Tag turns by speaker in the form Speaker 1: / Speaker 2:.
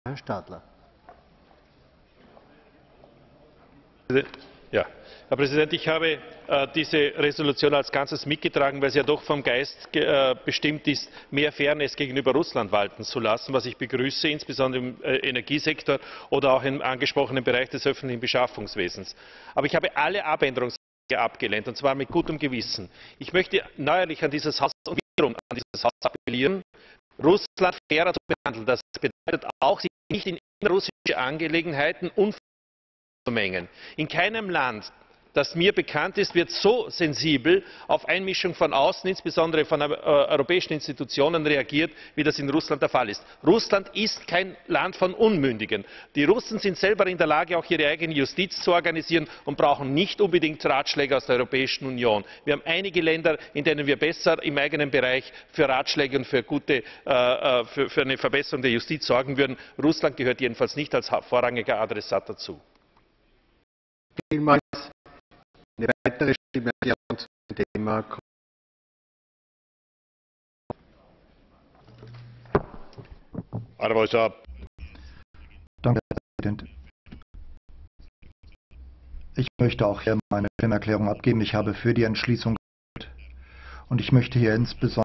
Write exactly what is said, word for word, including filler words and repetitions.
Speaker 1: Herr Stadler.
Speaker 2: Ja. Herr Präsident, ich habe äh, diese Resolution als Ganzes mitgetragen, weil sie ja doch vom Geist äh, bestimmt ist, mehr Fairness gegenüber Russland walten zu lassen, was ich begrüße, insbesondere im äh, Energiesektor oder auch im angesprochenen Bereich des öffentlichen Beschaffungswesens. Aber ich habe alle Abänderungsanträge abgelehnt, und zwar mit gutem Gewissen. Ich möchte neuerlich an dieses Haus und wiederum an dieses Haus appellieren, Russland fairer zu behandeln. Das bedeutet auch, sich nicht in innerrussische Angelegenheiten unfair zu mengen. In keinem Land, das mir bekannt ist, wird so sensibel auf Einmischung von außen, insbesondere von äh, europäischen Institutionen, reagiert, wie das in Russland der Fall ist. Russland ist kein Land von Unmündigen. Die Russen sind selber in der Lage, auch ihre eigene Justiz zu organisieren und brauchen nicht unbedingt Ratschläge aus der Europäischen Union. Wir haben einige Länder, in denen wir besser im eigenen Bereich für Ratschläge und für, gute, äh, für, für eine Verbesserung der Justiz sorgen würden. Russland gehört jedenfalls nicht als vorrangiger Adressat dazu.
Speaker 1: Vielmals. Eine weitere Stimmerklärung zum Thema.
Speaker 3: Arvoisa
Speaker 4: Danke, Herr Präsident. Ich möchte auch hier meine Stimmerklärung abgeben. Ich habe für die Entschließung gestimmt und ich möchte hier insbesondere